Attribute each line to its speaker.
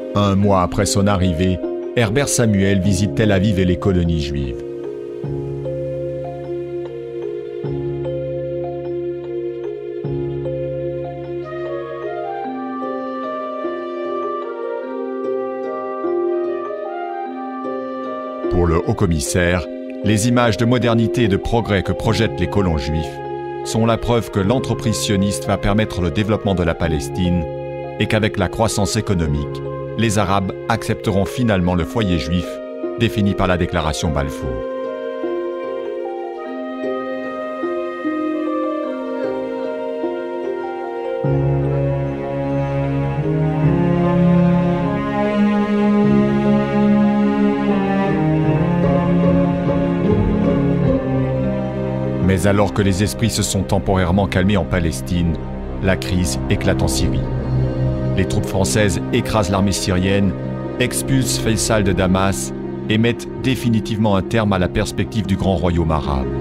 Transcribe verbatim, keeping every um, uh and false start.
Speaker 1: Un mois après son arrivée, Herbert Samuel visite Tel Aviv et les colonies juives. Pour le haut-commissaire, les images de modernité et de progrès que projettent les colons juifs sont la preuve que l'entreprise sioniste va permettre le développement de la Palestine et qu'avec la croissance économique, les Arabes accepteront finalement le foyer juif défini par la déclaration Balfour. Mais alors que les esprits se sont temporairement calmés en Palestine, la crise éclate en Syrie. Les troupes françaises écrasent l'armée syrienne, expulsent Faisal de Damas et mettent définitivement un terme à la perspective du grand royaume arabe.